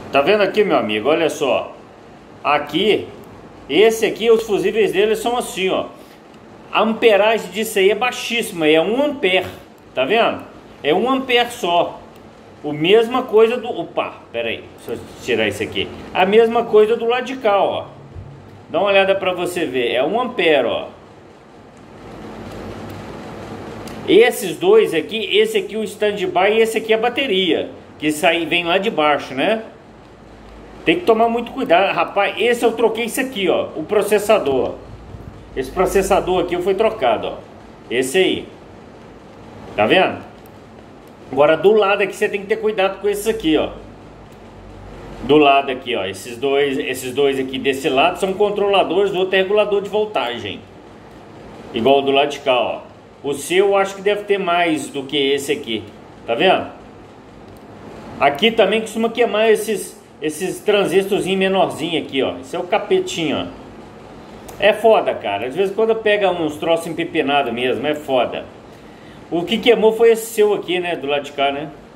Tá vendo aqui, meu amigo? Olha só. Aqui, esse aqui, os fusíveis dele são assim, ó. A amperagem disso aí é baixíssima, é 1 ampere. Tá vendo? É 1 ampere só. A mesma coisa do... Opa, pera aí, deixa eu tirar isso aqui. A mesma coisa do lado de cá, ó. Dá uma olhada pra você ver. É 1 ampere, ó. Esses dois aqui, esse aqui o standby e esse aqui a bateria. Que isso aí vem lá de baixo, né? Tem que tomar muito cuidado. Rapaz, esse eu troquei isso aqui, ó. O processador. Esse processador aqui foi trocado, ó. Esse aí. Tá vendo? Agora do lado aqui você tem que ter cuidado com esses aqui, ó. Do lado aqui, ó. Esses dois aqui desse lado são controladores, o outro é regulador de voltagem. Igual do lado de cá, ó. O seu eu acho que deve ter mais do que esse aqui. Tá vendo? Aqui também costuma queimar esses transistorzinhos menorzinhos aqui, ó. Esse é o capetinho, ó. É foda, cara. Às vezes quando pega uns troços empepinados mesmo, é foda. O que queimou foi esse seu aqui, né? Do lado de cá, né?